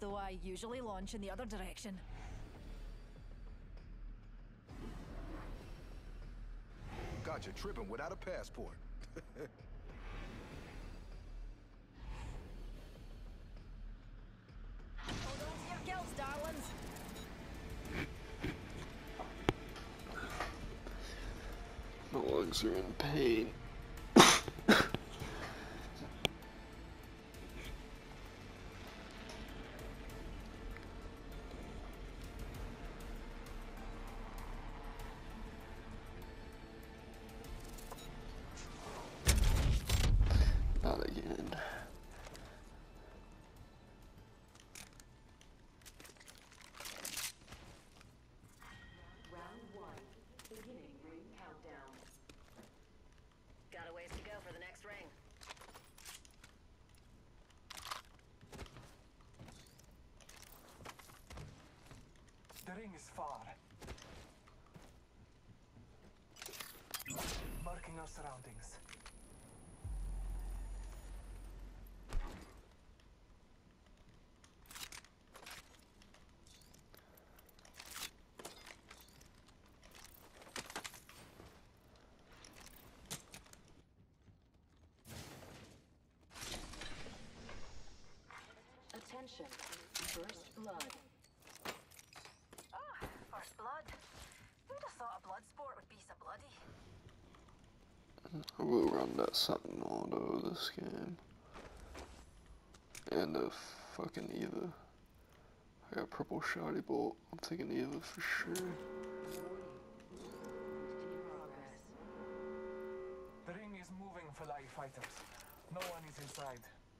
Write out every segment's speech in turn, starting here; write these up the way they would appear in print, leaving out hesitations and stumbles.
though I usually launch in the other direction. Got you tripping without a passport. Hold on to your gills, darlings. My lungs are in pain. Not again. Round 1. Beginning ring countdown. Got a ways to go for the next ring. The ring is far. Marking our surroundings. Attention. First blood. Ah, first blood. Who'd have thought a blood sport would be so bloody? I will run that something auto this game. And a fucking Eva. I got purple shoddy bolt. I'm taking Eva for sure. In progress. The ring is moving for live fighters. No one is inside.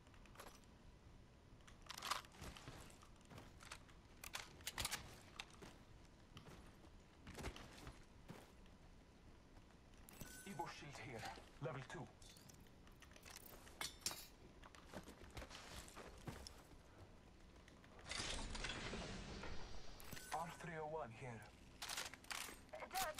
Evo shield here. Level 2. R301 here. Dead.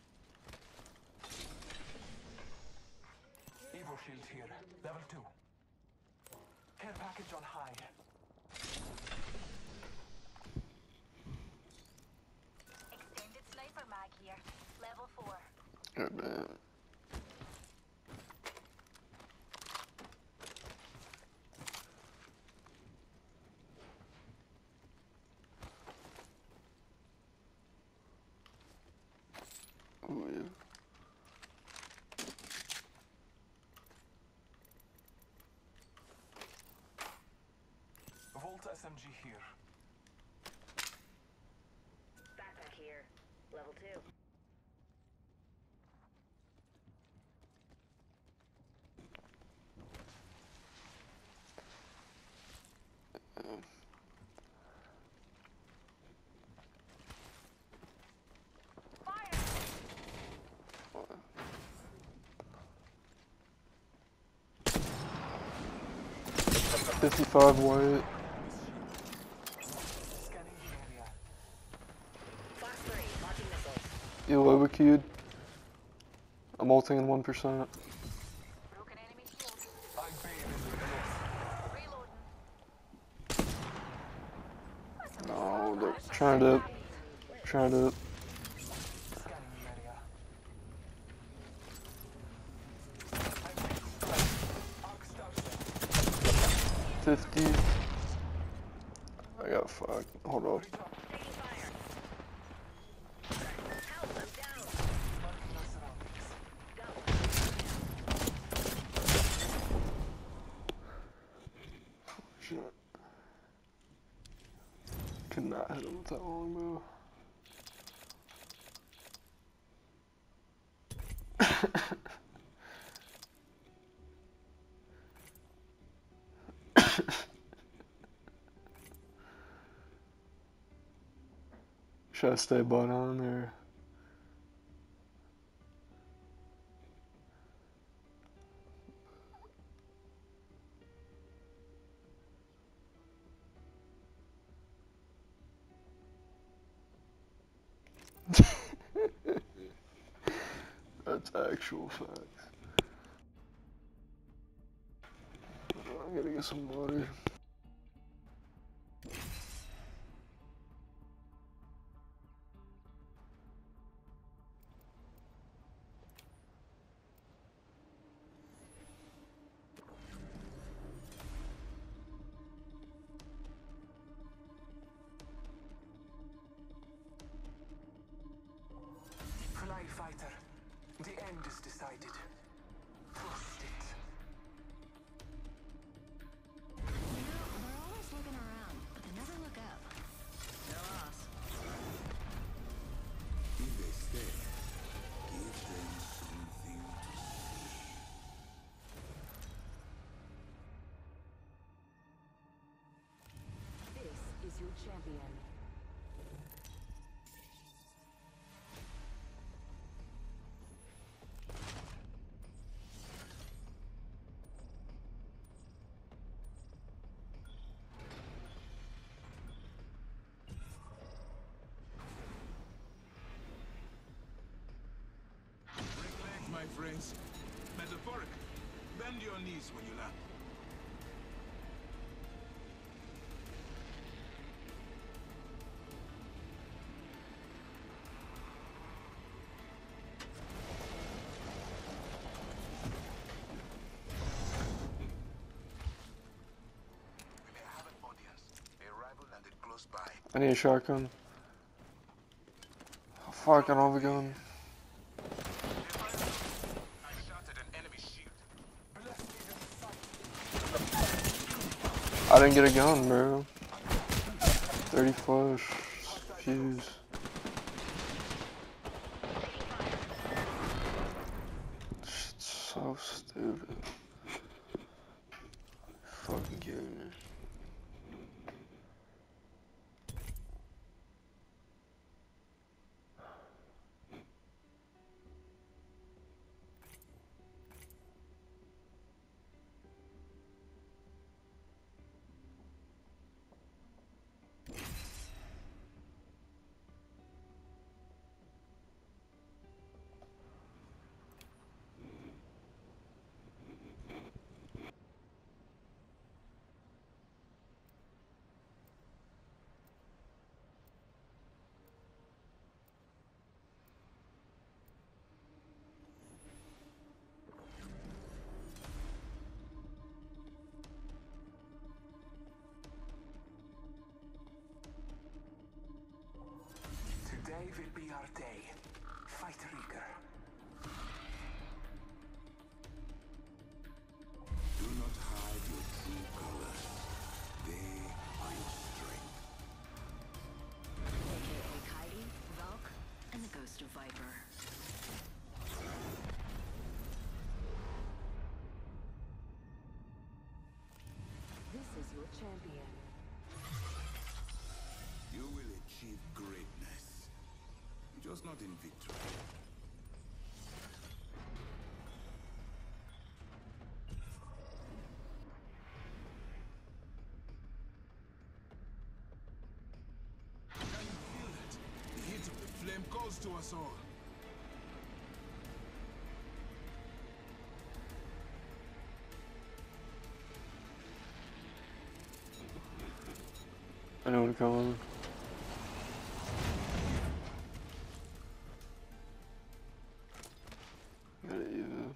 Evo shield here. Level 2. Care package on high. Extended sniper mag here. Level 4. God damn. Oh yeah. Volt SMG here. Backpack here. Level 2. Fire! 55 white. Scanning the area. Fox 3, launching missiles. Elobicued. I'm ulting in 1%. Broken enemy shield. I bathe in the bliss. Reloading. No, they're trying to. Trying to. Scanning the area. Arc starship. 50. I got fucked. Hold up. Taking fire. Help, I'm down. Marking our surroundings. Go. Shit. Could not hit him with that longbow. Should I stay butt on or? That's actual facts. I'm gonna get some water. decided. Trust it. You know, they're always looking around, but they never look up. No loss. If they stay, give them something to see. This is your champion. Break legs, my friends. Metaphoric. Bend your knees when you land. We may have an audience. A rival landed close by. I need a shotgun. Oh, fuck, I don't have a gun. I shot at an enemy shield. Bless me with sight. I didn't get a gun, bro. 30 flush. Fuse. Shit's so stupid. Fucking kidding me. Today will be our day. Fight Rieger. Do not hide your true colors. They are your strength. AKA Kaidi, Valk, and the Ghost of Viper. This is your champion. You will achieve greatness. Just not in victory. Can you feel that? The heat of the flame calls to us all. I know what coming. Gotta either.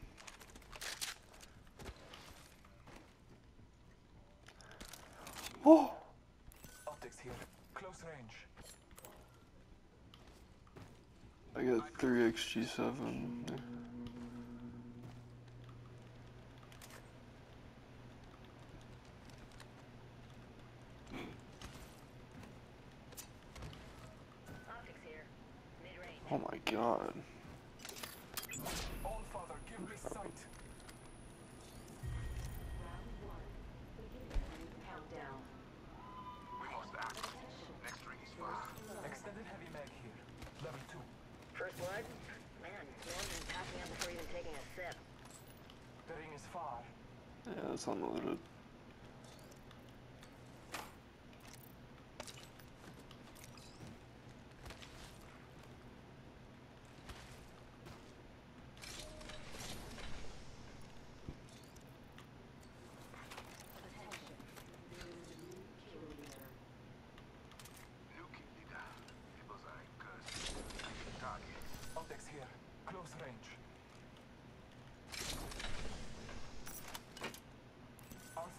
Oh! Optics here. Close range. I got 3xG7. Optics here. Mid-range. Oh my god. All Father, give me sight. Round one. Beginning ring countdown. We lost access. Next ring is far. Extended heavy mag here. Level 2. First blood? Man, no one's been passing out before even taking a sip. The ring is far. Yeah, it's unloaded. Attention. There is a new kill leader. New kill leader. Peoples are a curse. Target. Optics here. Close range. Our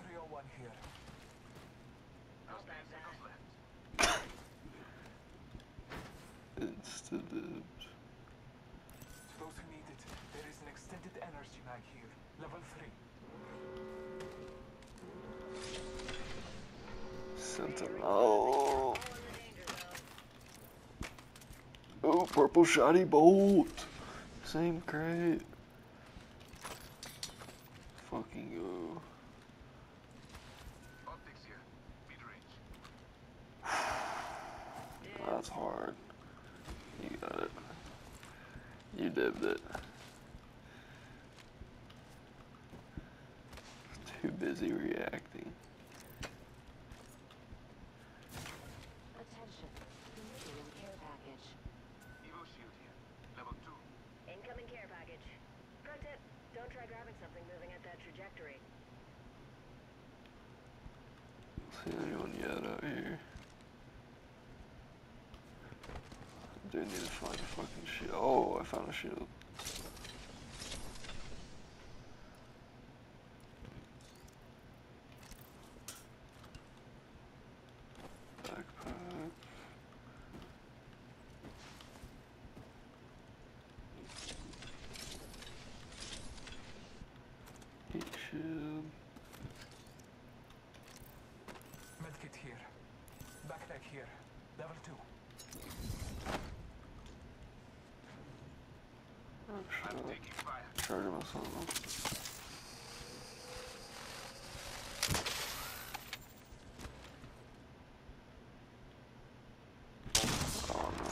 mag here. Level 3. Sentinel. Oh, purple shiny bolt. Same crate. Fucking go. Optics here. Mid-range. That's hard. You got it. You dibbed it. Too busy reacting. Attention. Immediate care package. Evo shield here. Level 2. Incoming care package. Pro tip, don't try grabbing something moving at that trajectory. See anyone yet out here? Do need to find a fucking shield. Oh, I found a shield. Backpack. Heat shield. Medkit here. Backpack here. Level 2. Taking fire. Charging myself. Oh no.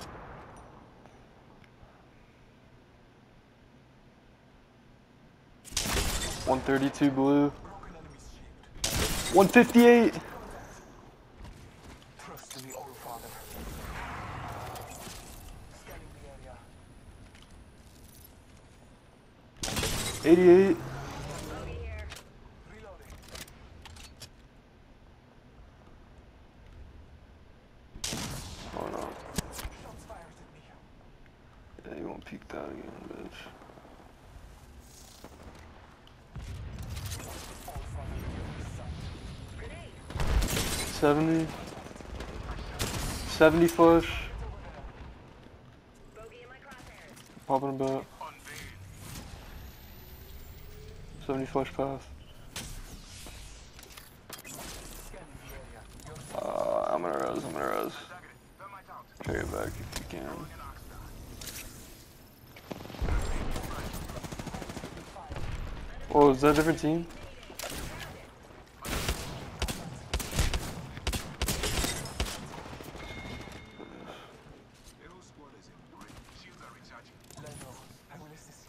132 blue. Broken enemy's shield. 158. Trust in the All Father. Scanning the area. 88. Bogey here. Reloading. Oh no. Shots fired at me. Yeah, you won't peek that again, bitch. All Father, son. Grenade. 70. 70 flush. Bogey in my crosshairs. Popping a bat. Unveiled. 70 flush pass. Scanning the area. Your I'm gonna res. Targeted. Thermite out. Carry it back if you can. An Oxstar. Oh, is that a different team? The whole squad is in the ring. Shields are recharging. Leno, I will assist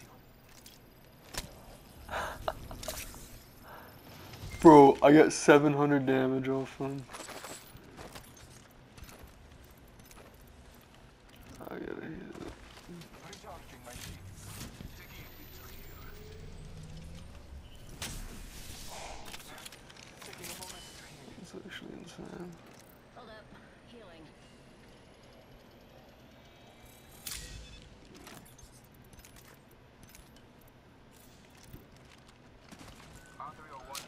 you. Bro, I got 700 damage off him. I gotta hit it. Recharging my shields. Taking inventory here. Taking a moment to heal. It's actually insane. Hold up. Healing. R301.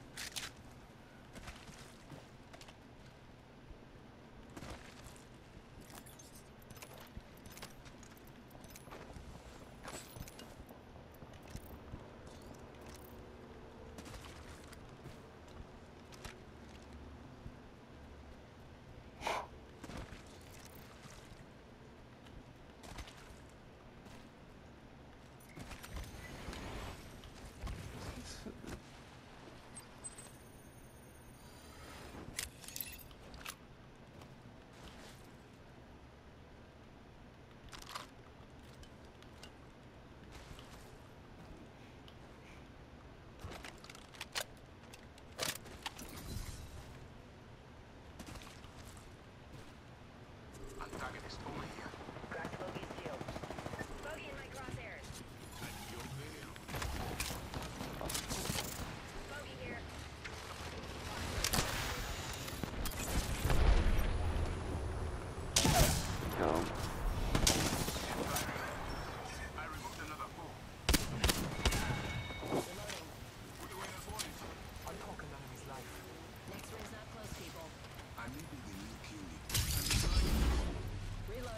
Target is over here. Cracked Bogey's shield. Bogey in my crosshairs. Bogey here. Go. I removed another foe. I took an enemy's life. Next ring's not close, people. I may be the new kill leader. Reloading.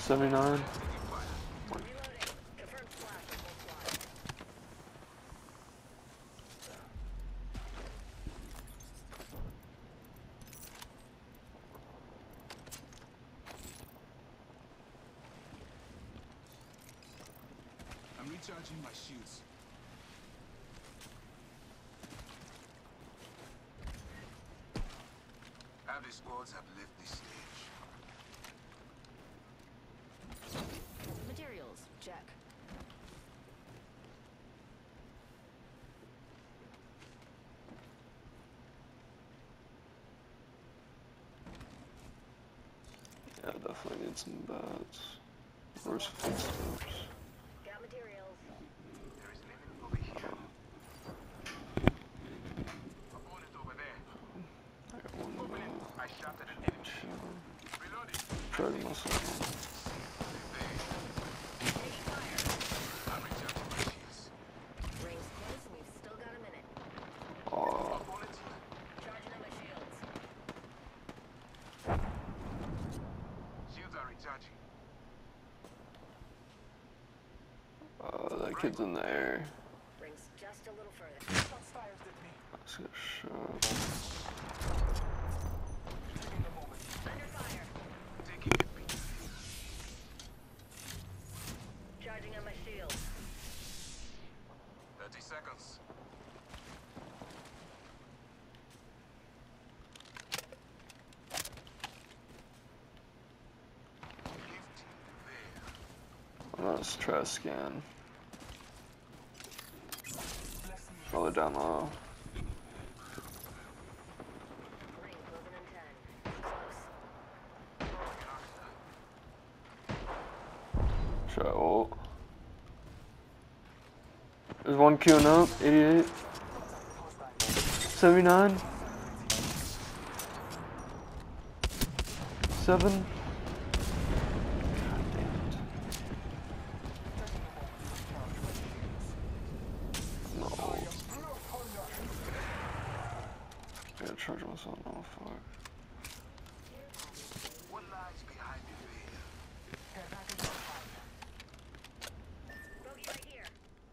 79. Reloading. Confirmed splash for full squad. I'm recharging my shields. Half the squads have left this stage. Materials, check. Yeah, definitely need some bats. Where's footsteps? Got materials. There is an enemy over here. Opponent over there. I got one Opening. I shot at an enemy. shot. Reloading. Tried to myself. I'm recharging my shields. Rings close and we've still got a minute. Oh, Opponent. Charging on my shields. Shields are recharging. that kid's in the air. Rings just a little further. Shots fired at me. Let's get shot. Taking the moment. Under fire. Taking a beat. Charging on my shields. 30 seconds. Let's try to scan. Bless me. Probably down low. Ring closing in 10. Close. Try ult. There's one queuing up. 88. 79. 7. God damn it. No. I gotta charge myself. Oh fuck. What lies behind the veil? Care package on fire. Bogey right here.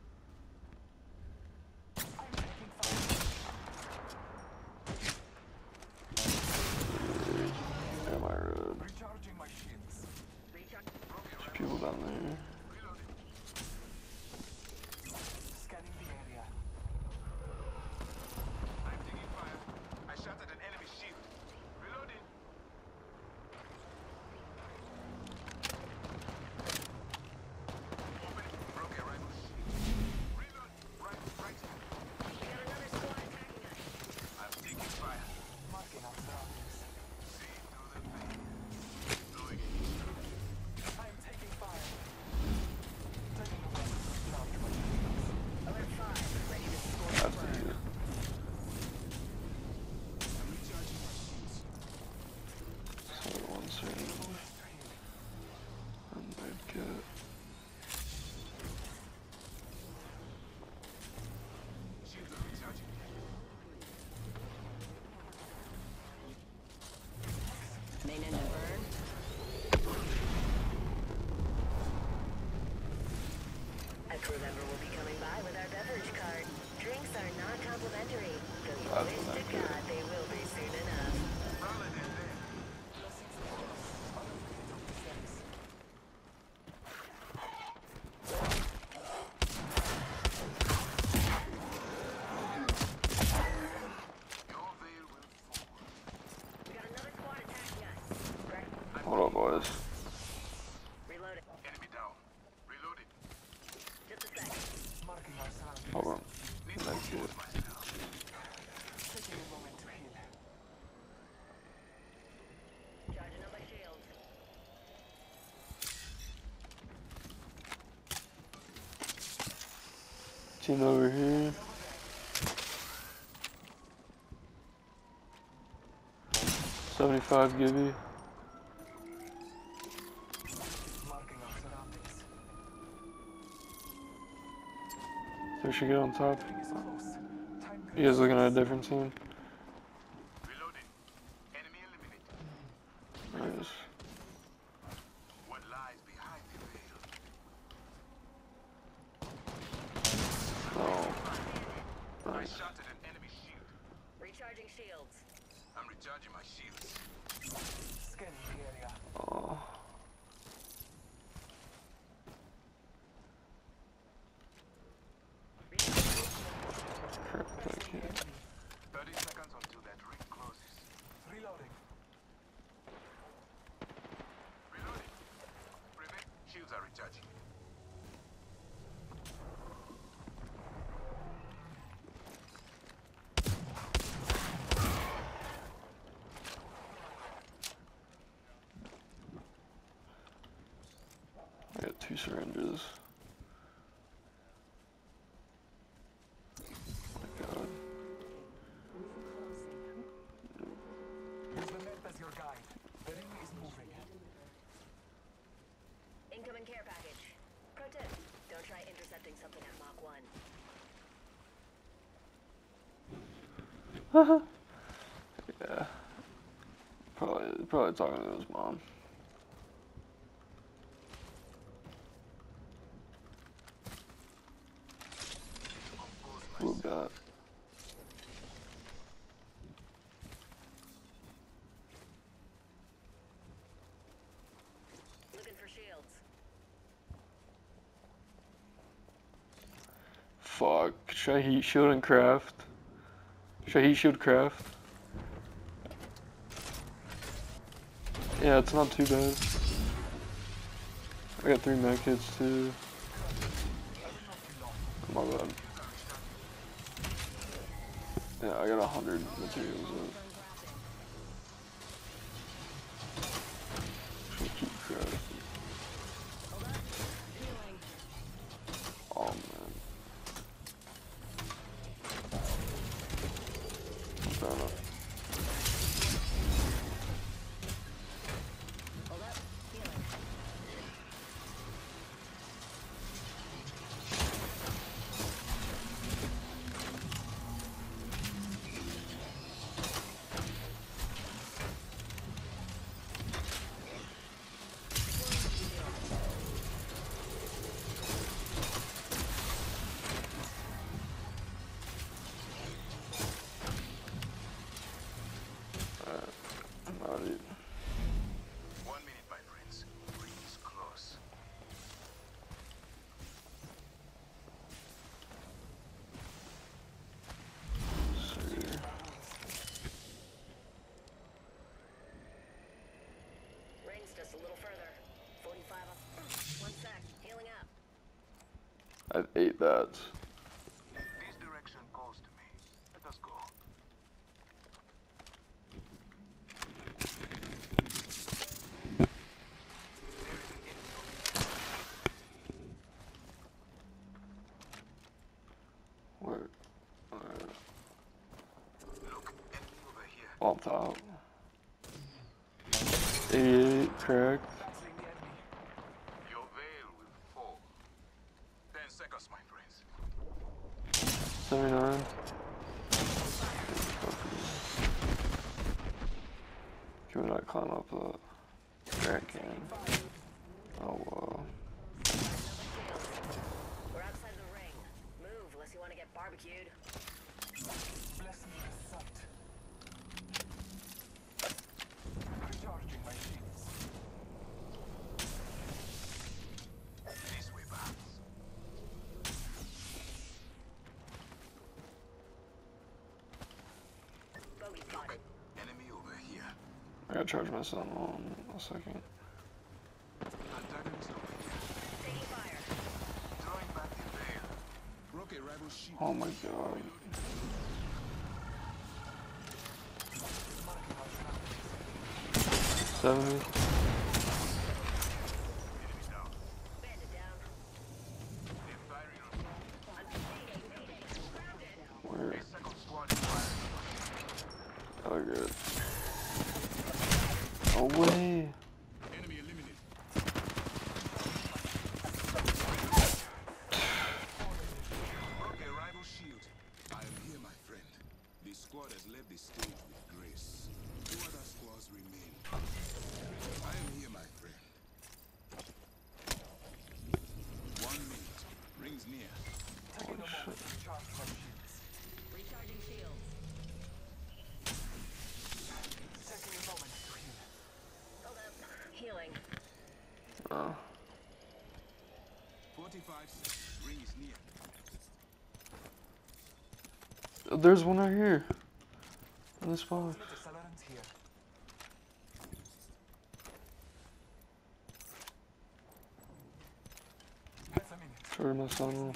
I'm taking fire. Am I rude? Recharging my shields. Recharge. There's people down there. Scanning the area. I'm taking fire. I shot at an enemy shield. Reloading. Opening. Broke a rifle shield. Reload. Right. We got another squad attacking us. I'm taking fire. Marking our surroundings. See through the veil. Deploying. I'm taking fire. Taking the moment to recharge my shields. Alert 5. Ready to score. That's it. I'm recharging my shields. So one second. And they'd get. Shields are recharging. Main engine burn. A crew member will be coming by with our beverage card. Drinks are not complimentary, though you That's wish not to good. God they will be soon enough. Rolling in there. Blessings of us. Unlimited of the sense. Your veil will fall. We got another squad attacking us. Hold up, boys. Reloading. Enemy down. Reloading. Just a second. Marking our surroundings. Hold on. Need to That's compose it. myself. Taking a moment to heal. Charging on my shields. Team over here. 75 Gibby. Marking our surroundings. So we should get on top. Ring is close. Time You guys looking at a different team? Reloading. Enemy eliminated. Nice. What lies I got 2 syringes. Oh my god. Use the map as your guide. The ring is moving. Incoming care package. Pro tip, don't try intercepting something at Mach 1. Yeah. Probably talking to his mom. Who got? Looking for shields. Fuck. Should I heat shield and craft? Should I heat shield craft? Yeah, it's not too bad. I got 3 med kits too. My bad. Yeah, I got 100 materials left. Should keep crafting. Oh man. Fair enough. Alright. 1 minute, my friends. Ring is close. See. Ring's just a little further. 45 up. 1 sec. Healing up. I ate that. This direction calls to me. Let us go. Where? Alright. Look, enemy over here. On top. 88, cracked. Battling the enemy. Your veil will fall. 10 seconds, my friends. 79. Can we not climb up the crack can? Oh wow. We're outside the ring. Move unless you want to get barbecued. Bless me with sight. Recharging my shields. This way, Babs. Bogey spotted. Enemy over here. I gotta charge my son on a second. Antagonist over here. Taking fire. Throwing back the veil. Rocket rival shield. Oh my god. Marking our surroundings. 70. Enemy down. Bandit down. They're firing on Where? me. Second squad is firing. Oh good. No way. Enemy eliminated. Rocket rival shield. I am here, my friend. The squad has left the stage with grace. 2 other squads remain. I am here, my friend. 1 minute. Rings near. Taking a moment to recharge my shields. Recharging shields. Taking a moment to heal. Hold up. Healing. Oh. 45 seconds. Ring is near. There's one right here. In this spot. Let accelerant here. Half a minute. Charge my son on.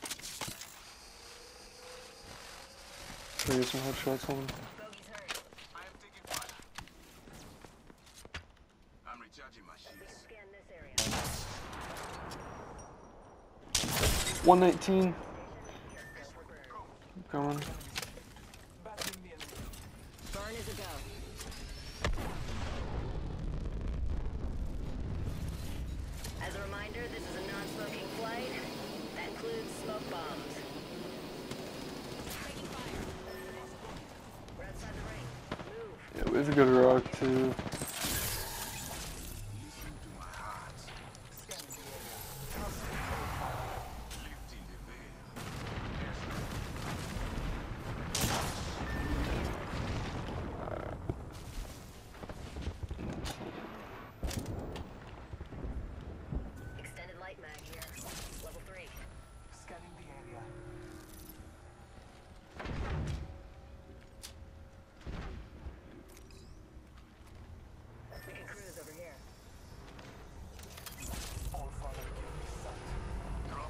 Try to get some headshots on him. Bogey's hurt. I am taking fire. I'm recharging my We can shields. scan this area. 119. Coming. Battling the enemy. Burn is a go. As a reminder, this is a non-smoking flight. That includes smoke bombs. Taking fire. We're outside the ring. Move. Yeah, we have a good rock too. Listen to my heart. Scanning the area. Trusting taking fire. Lifting the veil. Yes, Extended light mag here. Level 3. Scanning the area. We can cruise over here. All father give me sight. drop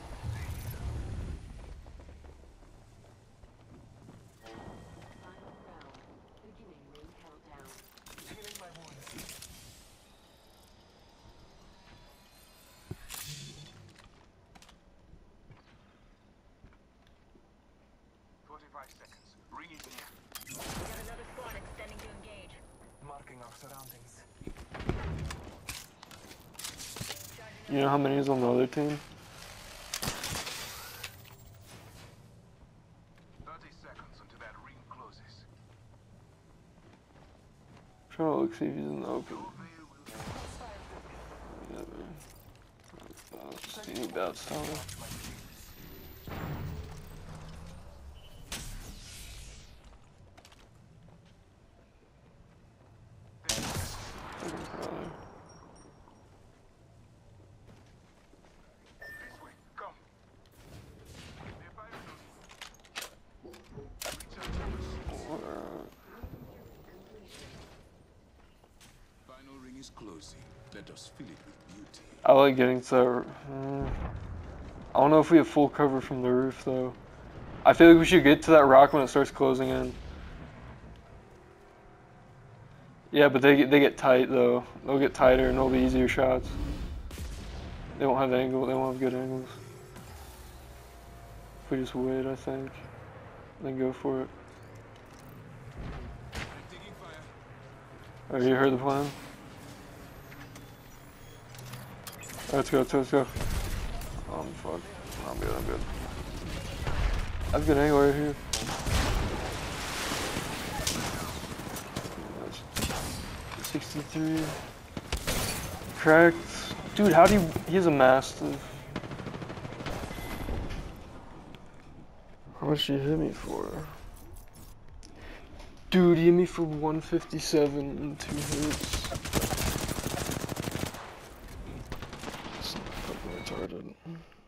Final round. Beginning ring countdown. Healing my wounds. the 45 seconds. Ring is near. We got another squad extending to engage. Marking our surroundings. You know how many is on the other team? 30 seconds until that ring closes. Trying to look, see if he's in the open. Your veil will Yeah, man. Just any bad stuff. My dreams. this way. Come. The fire Final ring is closing. Let us fill it with beauty. I like getting to that. I don't know if we have full cover from the roof though. I feel like we should get to that rock when it starts closing in. Yeah, but they get tight though. They'll get tighter and they'll be easier shots. They won't have angle. They won't have good angles. If we just wait, I think, then go for it. I'm taking fire. Oh, you heard the plan? Let's go, let's go. Fuck. I'm good, I'm good. I have a good angle right here. That's 63. Cracked. Dude, how do you... He has a Mastiff. How much did you hit me for? Dude, he hit me for 157 and 2 hits. Fucking retarded.